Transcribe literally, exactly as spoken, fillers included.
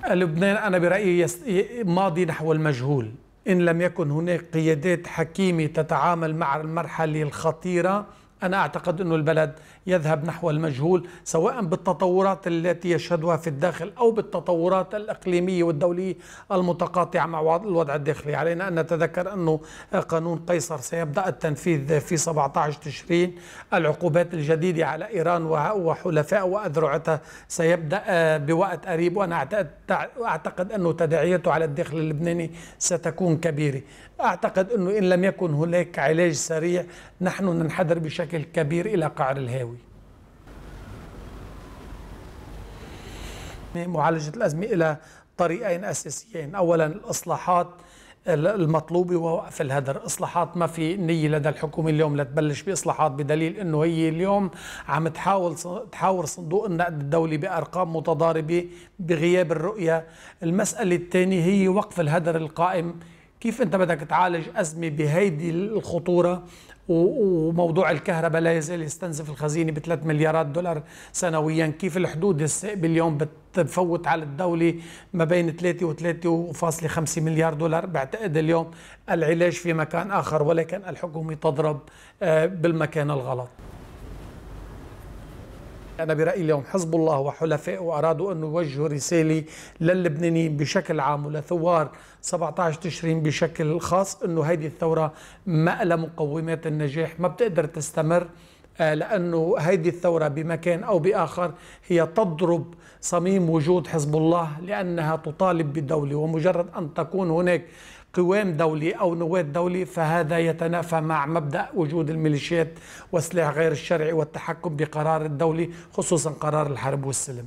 لبنان أنا برأيي ماضي نحو المجهول، إن لم يكن هناك قيادات حكيمة تتعامل مع المرحلة الخطيرة أنا أعتقد أن البلد يذهب نحو المجهول، سواء بالتطورات التي يشهدها في الداخل أو بالتطورات الإقليمية والدولية المتقاطعة مع الوضع الداخلي. علينا أن نتذكر أنه قانون قيصر سيبدأ التنفيذ في سبعة عشر تشرين، العقوبات الجديدة على إيران وحلفاء وأذرعتها سيبدأ بوقت قريب، وأنا أعتقد أنه تداعياته على الداخل اللبناني ستكون كبيرة. أعتقد أنه إن لم يكن هناك علاج سريع نحن ننحدر بشكل كبير إلى قعر الهاوي. معالجة الأزمة إلى طريقين أساسيين، أولا الإصلاحات المطلوبة ووقف الهدر. إصلاحات ما في نية لدى الحكومة اليوم لتبلش بإصلاحات، بدليل أنه هي اليوم عم تحاول تحاور صندوق النقد الدولي بأرقام متضاربة بغياب الرؤية. المسألة الثانية هي وقف الهدر القائم. كيف أنت بدك تعالج أزمة بهيدي الخطورة وموضوع الكهرباء لا يزال يستنزف الخزينة بثلاث مليارات دولار سنويا؟ كيف الحدود السائبة اليوم بتفوت على الدولة ما بين ثلاثة وثلاثة فاصلة خمسة مليار دولار؟ بعتقد اليوم العلاج في مكان آخر، ولكن الحكومة تضرب بالمكان الغلط. أنا برأيي اليوم حزب الله وحلفائه أرادوا أن يوجهوا رسالة للبنانيين بشكل عام ولثوار سبعة عشر تشرين بشكل خاص، أنه هذه الثورة مألى مقومات النجاح ما بتقدر تستمر، لأنه هذه الثورة بمكان أو بآخر هي تضرب صميم وجود حزب الله، لأنها تطالب بالدولة، ومجرد أن تكون هناك قوام دولي أو نواة دولي فهذا يتنافى مع مبدأ وجود الميليشيات والسلاح غير الشرعي والتحكم بقرار الدولي، خصوصا قرار الحرب والسلم.